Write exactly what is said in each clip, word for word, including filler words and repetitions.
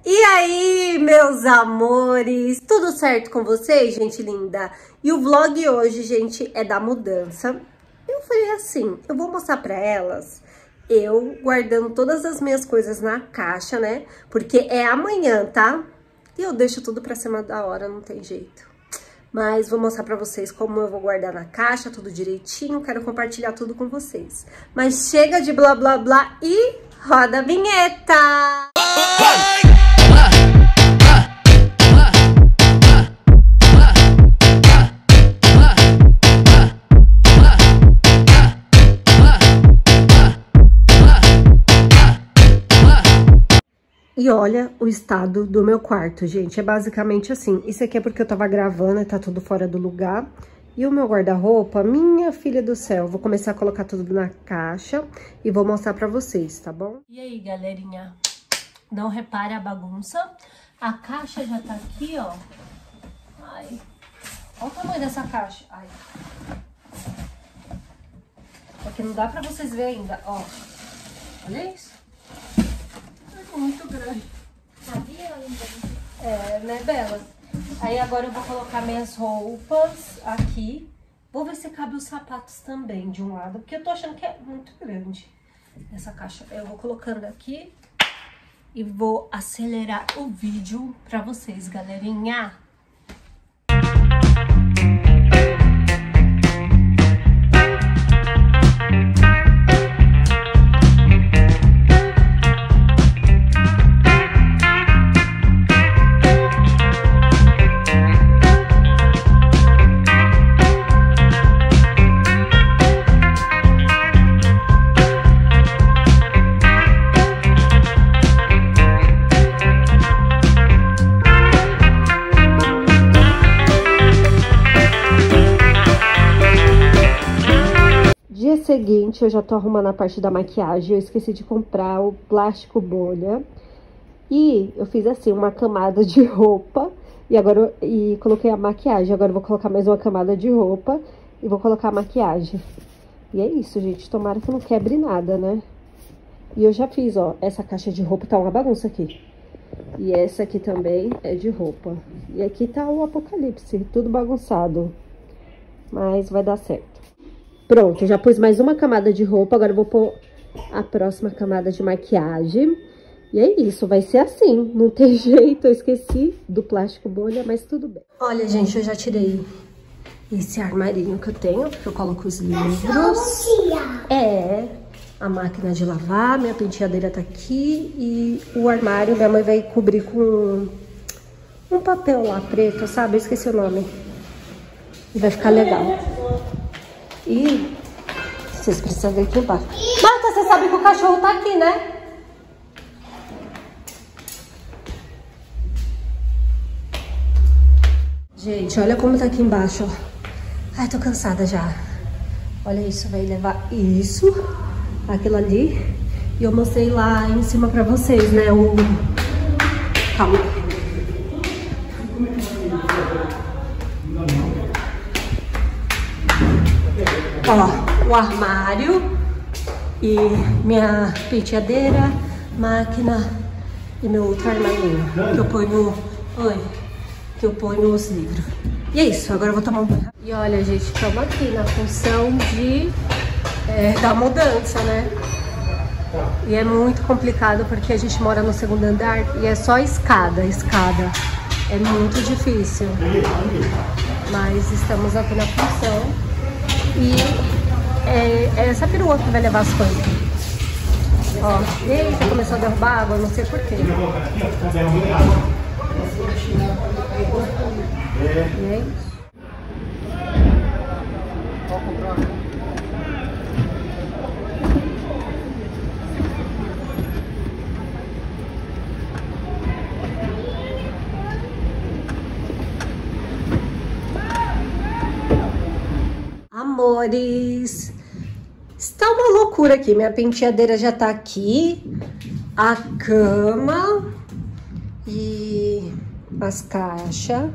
E aí, meus amores, tudo certo com vocês, gente linda? E o vlog hoje, gente, é da mudança. Eu falei assim, eu vou mostrar pra elas, eu guardando todas as minhas coisas na caixa, né? Porque é amanhã, tá? E eu deixo tudo pra cima da hora, não tem jeito. Mas vou mostrar pra vocês como eu vou guardar na caixa, tudo direitinho, quero compartilhar tudo com vocês. Mas chega de blá blá blá e roda a vinheta! E olha o estado do meu quarto, gente. É basicamente assim. Isso aqui é porque eu tava gravando e tá tudo fora do lugar. E o meu guarda-roupa, minha filha do céu. Vou começar a colocar tudo na caixa e vou mostrar pra vocês, tá bom? E aí, galerinha? Não repare a bagunça. A caixa já tá aqui, ó. Ai. Olha o tamanho dessa caixa. Ai. Aqui não dá pra vocês verem ainda, ó. Olha isso. Muito grande. Sabia, linda? É, né, Bela? Aí agora eu vou colocar minhas roupas aqui. Vou ver se cabe os sapatos também de um lado, porque eu tô achando que é muito grande essa caixa. Eu vou colocando aqui e vou acelerar o vídeo pra vocês, galerinha. Dia seguinte, eu já tô arrumando a parte da maquiagem. Eu esqueci de comprar o plástico bolha. E eu fiz assim, uma camada de roupa. E agora eu, e coloquei a maquiagem. Agora eu vou colocar mais uma camada de roupa. E vou colocar a maquiagem. E é isso, gente. Tomara que não quebre nada, né? E eu já fiz, ó. Essa caixa de roupa tá uma bagunça aqui. E essa aqui também é de roupa. E aqui tá o apocalipse. Tudo bagunçado. Mas vai dar certo. Pronto, eu já pus mais uma camada de roupa, agora eu vou pôr a próxima camada de maquiagem. E é isso, vai ser assim, não tem jeito, eu esqueci do plástico bolha, mas tudo bem. Olha, gente, eu já tirei esse armarinho que eu tenho, porque eu coloco os livros. É, a máquina de lavar, minha penteadeira tá aqui e o armário minha mãe vai cobrir com um papel lá preto, sabe? Eu esqueci o nome. E vai ficar legal. E vocês precisam ver aqui embaixo. Marta, você sabe que o cachorro tá aqui, né? Gente, olha como tá aqui embaixo, ó. Ai, tô cansada já. Olha isso, vai levar isso, aquilo ali. E eu mostrei lá em cima pra vocês, né? O... Calma. Ó, o armário e minha penteadeira, máquina e meu outro armarinho que eu ponho, oi, que eu ponho os livros. E é isso, agora eu vou tomar um banho. E olha, gente, estamos aqui na função de é, da mudança, né? E é muito complicado porque a gente mora no segundo andar e é só escada, escada. É muito difícil. Mas estamos aqui na função. E é, é essa perua que vai levar as coisas. Ó, eita, começou a derrubar água, não sei porquê. E é isso. Amores, está uma loucura aqui. Minha penteadeira já tá aqui, a cama e as caixas.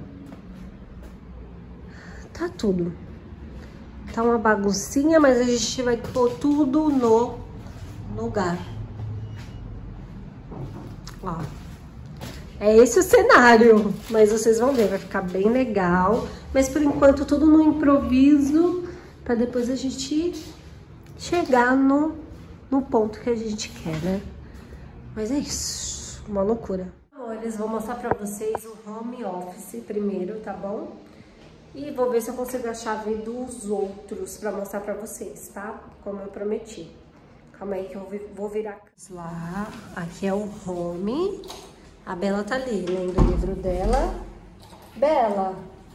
Tá tudo. Tá uma baguncinha, mas a gente vai pôr tudo no lugar. Ó. É esse o cenário, mas vocês vão ver, vai ficar bem legal. Mas por enquanto tudo no improviso, para depois a gente chegar no, no ponto que a gente quer, né? Mas é isso, uma loucura. Amores, vou mostrar para vocês o home office primeiro, tá bom? E vou ver se eu consigo a chave dos outros para mostrar para vocês, tá? Como eu prometi. Calma aí que eu vou virar lá. Aqui é o home. A Bela tá ali, lendo o livro dela. Bela,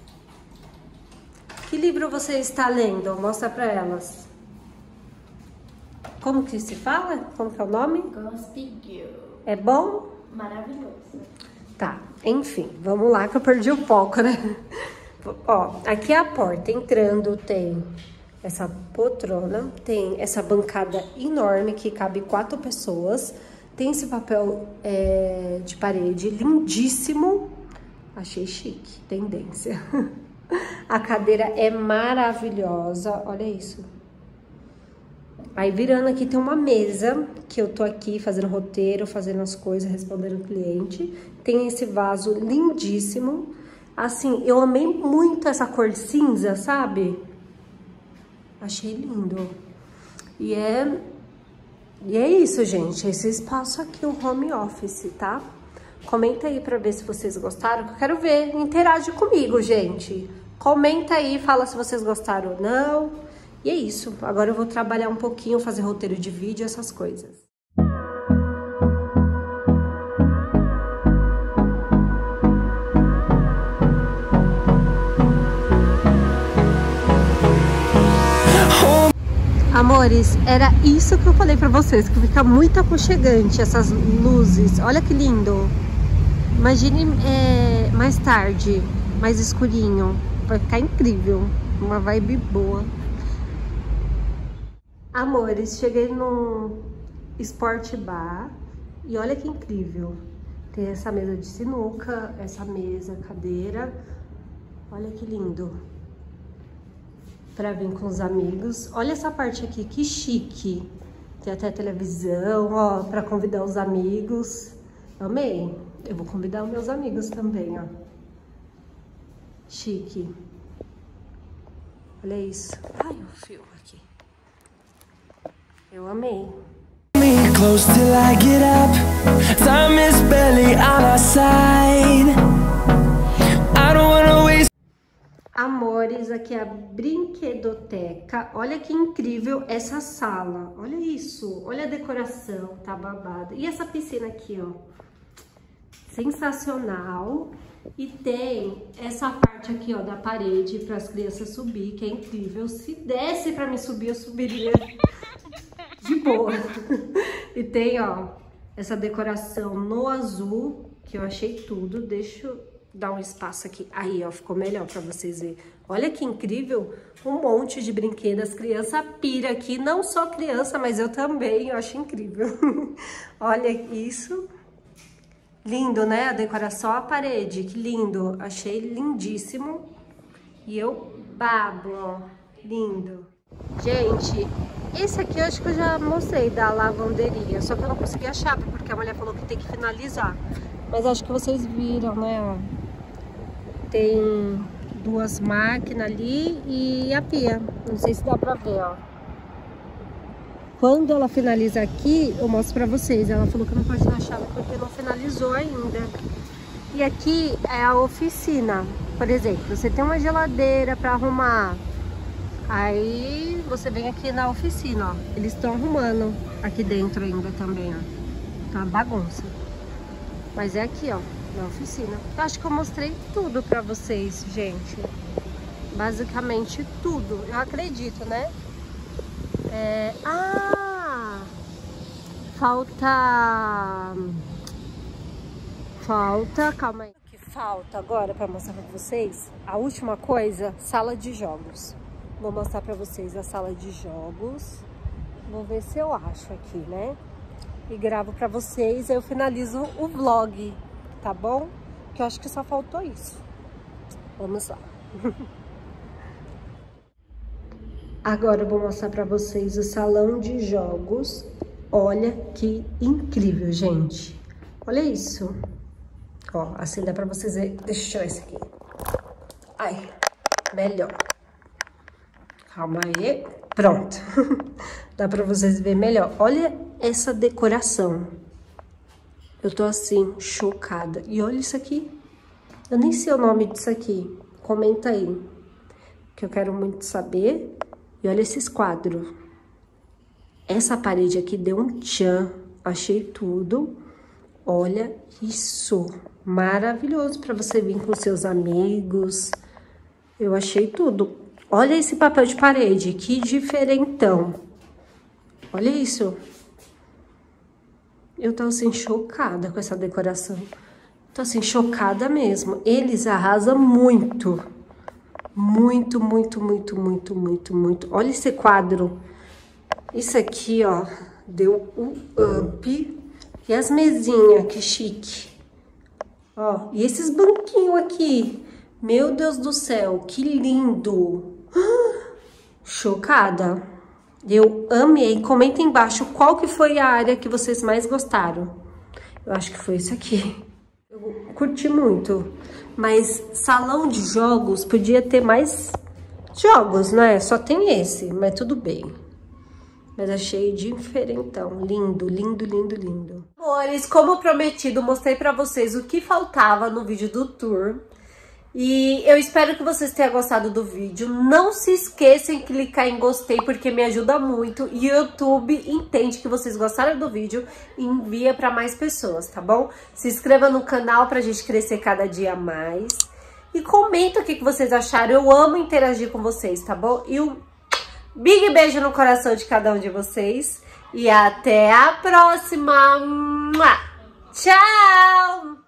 que livro você está lendo? Mostra pra elas. Como que se fala? Como que é o nome? Gossip Girl. É bom? Maravilhoso. Tá, enfim, vamos lá que eu perdi o foco, né? Ó, aqui é a porta. Entrando tem essa poltrona, tem essa bancada enorme que cabe quatro pessoas. Tem esse papel é, de parede lindíssimo. Achei chique, tendência. A cadeira é maravilhosa, olha isso. Aí virando aqui tem uma mesa, que eu tô aqui fazendo roteiro, fazendo as coisas, respondendo o cliente. Tem esse vaso lindíssimo. Assim, eu amei muito essa cor cinza, sabe? Achei lindo. E é... E é isso, gente. Esse espaço aqui, o home office, tá? Comenta aí pra ver se vocês gostaram, que eu quero ver. Interage comigo, gente. Comenta aí, fala se vocês gostaram ou não. E é isso. Agora eu vou trabalhar um pouquinho, fazer roteiro de vídeo, essas coisas. Amores, era isso que eu falei pra vocês, que fica muito aconchegante essas luzes. Olha que lindo. Imagine é, mais tarde, mais escurinho. Vai ficar incrível. Uma vibe boa. Amores, cheguei no Sport Bar e olha que incrível. Tem essa mesa de sinuca, essa mesa, cadeira. Olha que lindo. Pra vir com os amigos. Olha essa parte aqui, que chique. Tem até televisão, ó, pra convidar os amigos. Amei. Eu vou convidar os meus amigos também, ó. Chique. Olha isso. Ai, o fio aqui. Eu amei. Close till I get up. Time is barely on our side. I don't wanna waste. Amores, aqui é a brinquedoteca. Olha que incrível essa sala. Olha isso. Olha a decoração, tá babada. E essa piscina aqui, ó. Sensacional. E tem essa parte aqui, ó, da parede para as crianças subir, que é incrível. Se desse para me subir, eu subiria de boa. E tem, ó, essa decoração no azul, que eu achei tudo. Deixa eu dar um espaço aqui. Aí, ó, ficou melhor para vocês verem. Olha que incrível, um monte de brinquedos. As crianças piram aqui, não só criança, mas eu também, eu acho incrível. Olha isso. Lindo, né? A decoração, a parede, que lindo. Achei lindíssimo. E eu babo, ó. Lindo. Gente, esse aqui eu acho que eu já mostrei da lavanderia. Só que eu não consegui achar, porque a mulher falou que tem que finalizar. Mas acho que vocês viram, né? Ó. Tem duas máquinas ali e a pia. Não sei se dá pra ver, ó. Quando ela finaliza aqui, eu mostro pra vocês. Ela falou que não pode dar chave porque não finalizou ainda. E aqui é a oficina. Por exemplo, você tem uma geladeira pra arrumar. Aí você vem aqui na oficina, ó. Eles estão arrumando aqui dentro ainda também, ó. Tá uma bagunça. Mas é aqui, ó, na oficina. Eu acho que eu mostrei tudo pra vocês, gente. Basicamente tudo. Eu acredito, né? É... Ah! Falta... Falta... Calma aí. O que falta agora pra mostrar pra vocês? A última coisa, sala de jogos. Vou mostrar pra vocês a sala de jogos. Vou ver se eu acho aqui, né? E gravo pra vocês. Aí eu finalizo o vlog, tá bom? Que eu acho que só faltou isso. Vamos lá. Agora eu vou mostrar pra vocês o salão de jogos. Olha que incrível, gente. Olha isso. Ó, assim dá pra vocês verem. Deixa eu tirar esse aqui. Ai, melhor. Calma aí. Pronto. Dá pra vocês verem melhor. Olha essa decoração. Eu tô assim, chocada. E olha isso aqui. Eu nem sei o nome disso aqui. Comenta aí. Que eu quero muito saber. E olha esses quadros. Essa parede aqui deu um tchan. Achei tudo. Olha isso. Maravilhoso pra você vir com seus amigos. Eu achei tudo. Olha esse papel de parede. Que diferentão. Olha isso. Eu tô assim, chocada com essa decoração. Tô assim, chocada mesmo. Eles arrasam muito. Muito, muito, muito, muito, muito, muito. Olha esse quadro. Isso aqui, ó, deu um up. E as mesinhas, que chique. Ó, e esses banquinhos aqui. Meu Deus do céu, que lindo. Chocada. Eu amei. Comenta embaixo qual que foi a área que vocês mais gostaram. Eu acho que foi isso aqui. Eu curti muito. Mas salão de jogos podia ter mais jogos, né? Só tem esse, mas tudo bem. Mas achei diferentão. Lindo, lindo, lindo, lindo. Amores, como prometido, mostrei pra vocês o que faltava no vídeo do tour. E eu espero que vocês tenham gostado do vídeo. Não se esqueçam de clicar em gostei, porque me ajuda muito. E o YouTube entende que vocês gostaram do vídeo e envia para mais pessoas, tá bom? Se inscreva no canal pra gente crescer cada dia mais. E comenta o que vocês acharam. Eu amo interagir com vocês, tá bom? E um big beijo no coração de cada um de vocês. E até a próxima. Tchau!